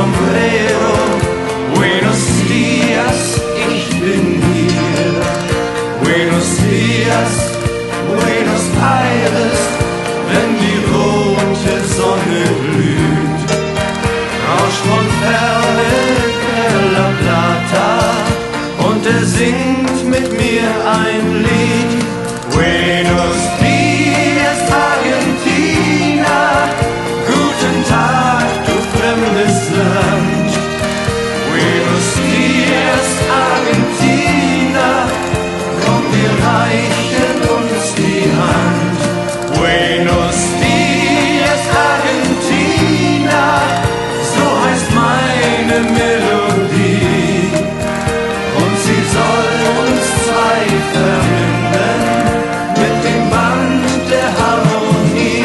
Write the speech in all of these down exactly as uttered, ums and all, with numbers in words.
sombrero. Buenos dias, ich bin hier. Buenos dias, Buenos Aires, wenn die rote Sonne glüht. Rauscht von ferne der La Plata und er singt mit mir ein Lied. Buenos dias, Argentina, guten Tag, du fremdes Land. Buenos dias, Argentina, komm, wir reichen uns die Hand. Buenos dias, Argentina, so heißt meine Melodie. Und sie soll uns zwei verbinden mit dem Band der Harmonie.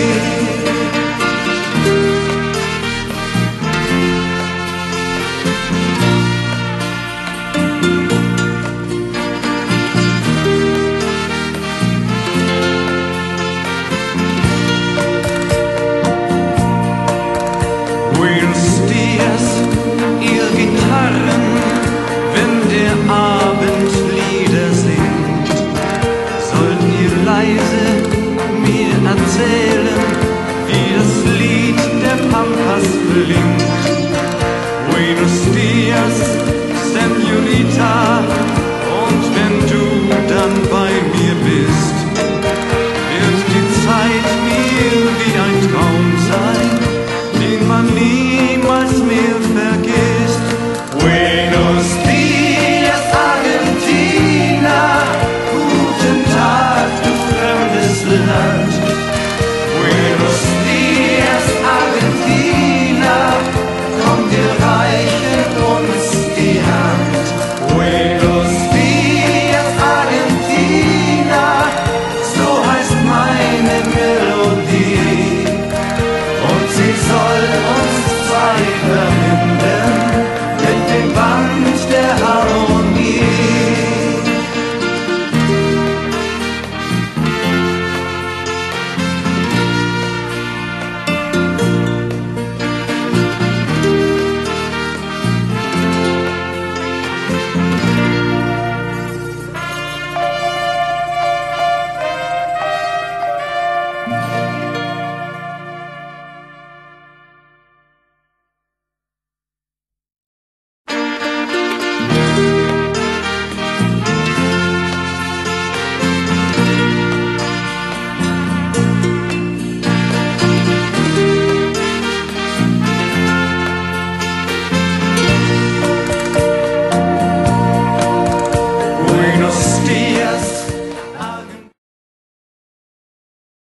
Buenos dias, ihr Gitarren, wenn der Abend Lieder singt, sollt ihr leise mir erzählen, wie das Lied der Pampas klingt. Buenos